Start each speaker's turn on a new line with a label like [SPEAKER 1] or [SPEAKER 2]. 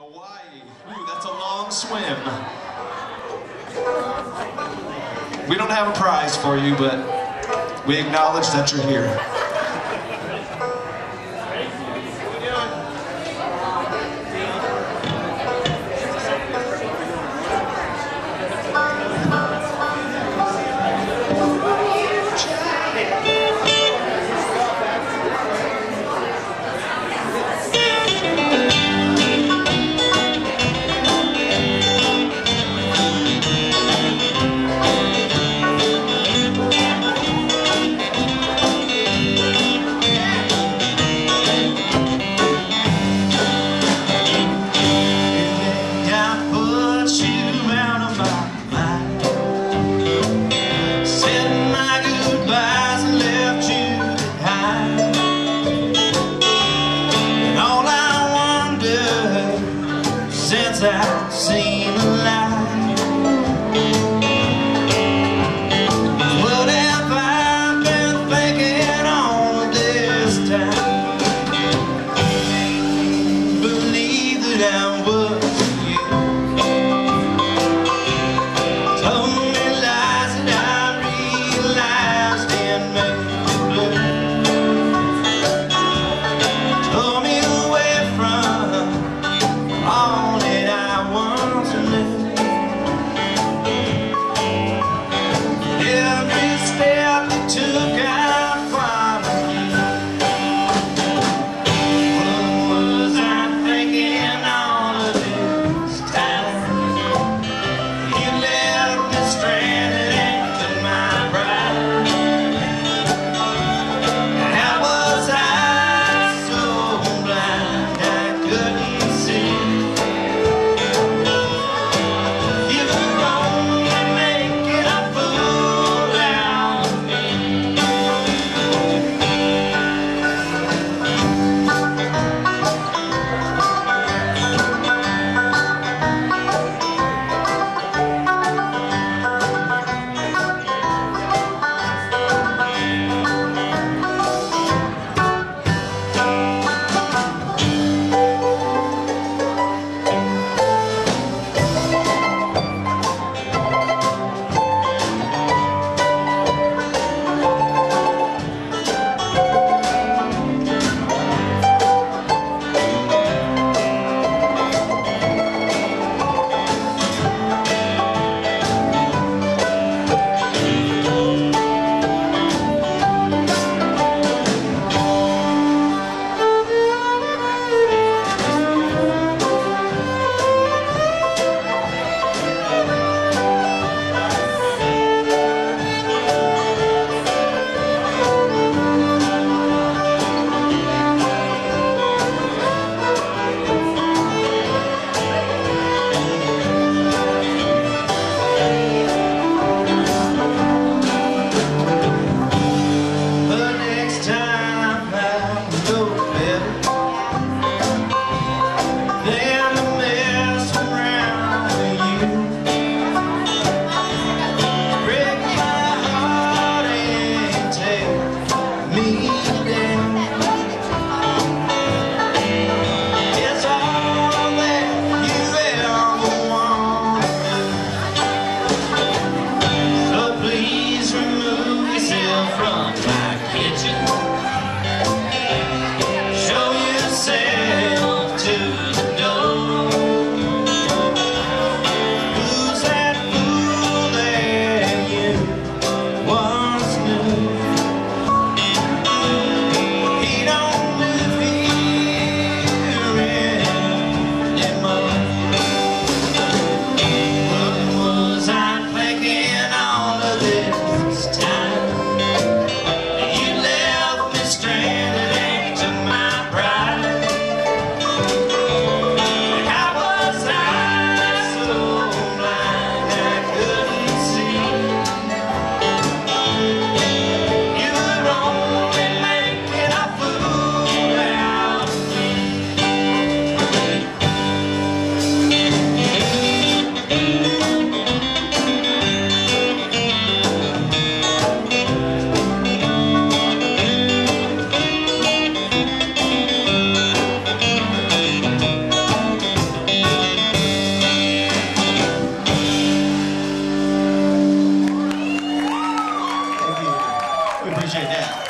[SPEAKER 1] Hawaii. Ooh, that's a long swim. We don't have a prize for you, but we acknowledge that you're here.
[SPEAKER 2] Since I've seen the light, what have I been thinking all this time? Believe that I was you. Told me lies that I realized and made me blue. Told me away from all that I once knew.
[SPEAKER 3] We appreciate that.